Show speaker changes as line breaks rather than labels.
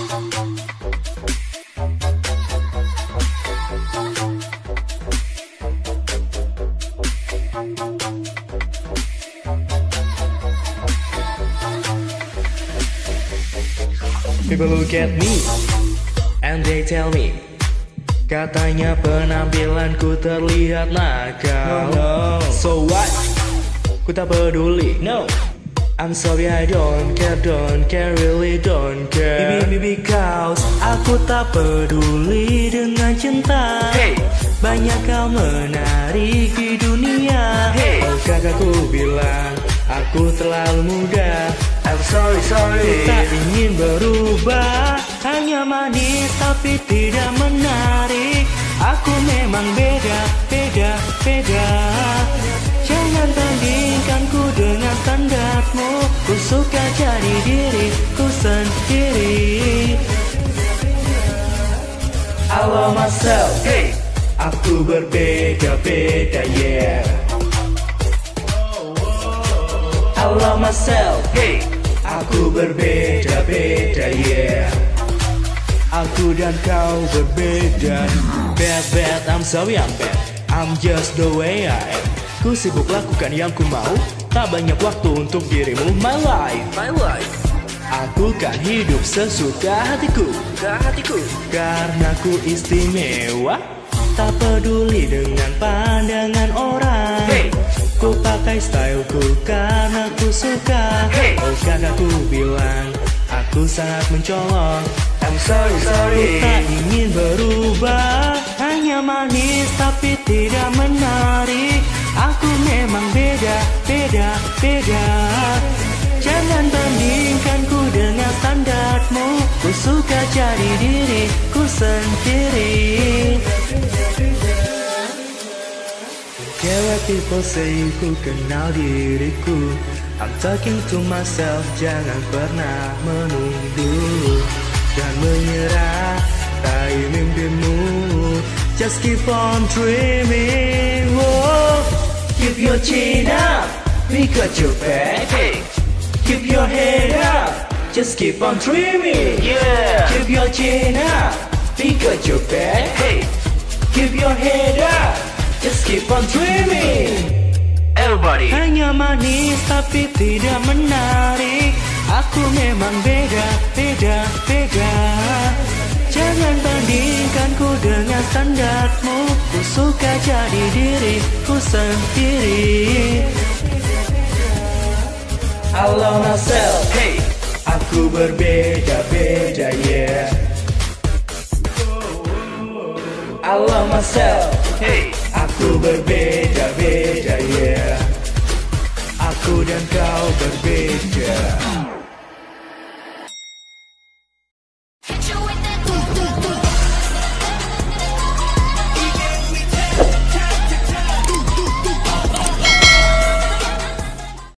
People look at me and they tell me, katanya penampilanku terlihat nakal. No. So what? Ku tak peduli. No. I'm sorry, I don't care, really don't care. Because aku tak peduli dengan cinta. Hey. Banyak kau menarik di dunia. Hey. Oh kakakku bilang aku terlalu muda. I'm sorry. Ku tak ingin berubah, hanya manis tapi tidak menarik. Aku memang beda. Jangan bandingkanku dengan standarmu. Ku suka jadi diriku sendiri. I love myself, hey. Aku berbeda-beda, yeah. I love myself, hey. Aku berbeda-beda, yeah. Aku dan kau berbeda. Bad, I'm sorry, I'm bad. I'm just the way I am. Ku sibuk lakukan yang ku mau, tak banyak waktu untuk dirimu. My life. Aku kan hidup sesuka hatiku. Karena ku istimewa, tak peduli dengan pandangan orang. Hey. Ku pakai styleku karena ku suka. Hey. Oh kakakku bilang aku sangat mencolok. I'm sorry. Ku tak ingin berubah, hanya manis tapi tidak menarik. Aku memang beda. Jangan bandingkanku dengan standarmu. Ku suka jadi diriku sendiri. Care what people say, ku kenal diriku. I'm talking to myself, jangan pernah menunduk dan menyerah, raih mimpimu. Just keep on dreaming. Whoa. Keep your chin up, we got your back. Hey. Keep your head up, just keep on dreaming. Yeah. Keep your chin up, we got your back. Hey. Keep your head up, just keep on dreaming. Everybody. Hanya manis tapi tidak menarik. Aku memang beda. Jangan bandingkanku dengan standarmu. Ku suka jadi diriku sendiri. I love myself, hey. Aku berbeda-beda, yeah. I love myself, hey. Aku berbeda-beda, yeah. Aku dan kau berbeda.